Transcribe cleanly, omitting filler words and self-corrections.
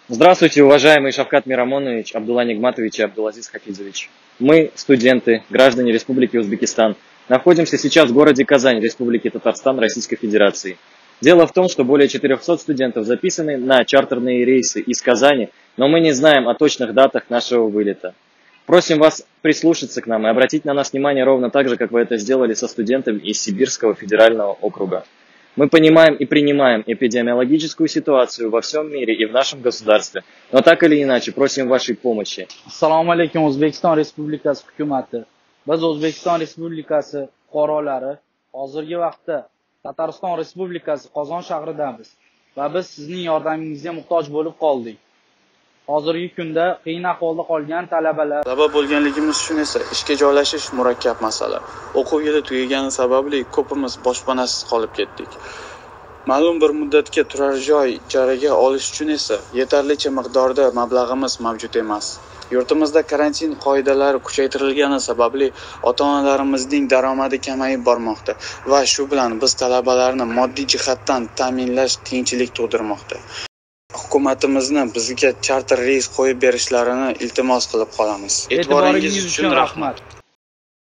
Здравствуйте, уважаемый Шавкат Мирамонович, Абдулла Нигматович и Абдулазиз Хафизович. Мы, студенты, граждане Республики Узбекистан, находимся сейчас в городе Казань, Республики Татарстан, Российской Федерации. Дело в том, что более 400 студентов записаны на чартерные рейсы из Казани, но мы не знаем о точных датах нашего вылета. Просим вас прислушаться к нам и обратить на нас внимание ровно так же, как вы это сделали со студентами из Сибирского федерального округа. Мы понимаем и принимаем эпидемиологическую ситуацию во всем мире и в нашем государстве, но так или иначе просим вашей помощи. Assalomu alaykum O'zbekiston Respublikasi hukumati. Biz O'zbekiston Respublikasi fuqarolari hozirgi vaqtda Tatariston Respublikasi Qozon shahridamiz va biz sizning yordamingizga muhtoj bo'lib qoldik. Hozirgi kunda qiyin ahvolda qolgan Talaba bo'lganligimiz uchun esa ishga joylashish murakkab masala. O'quv yili tugagani sababli ko'pimiz boshpanasiz qolib ketdik. Ma'lum bir muddatga turar joy ijaraga olish uchun esa yetarlicha miqdorda mablag'imiz mavjud emas. Yurtimizda karantin qoidalari kuchaytirilgani sababli ota-onalarimizning daromadi kamayib bormoqda va shu bilan biz talabalarni moddiy jihatdan ta'minlash qiyinchilik tug'dirmoqda. Hukumatimizni bizga charter reys qo'yib berishlarini iltimos qilib qolamiz. e'tiboringiz uchun rahmat.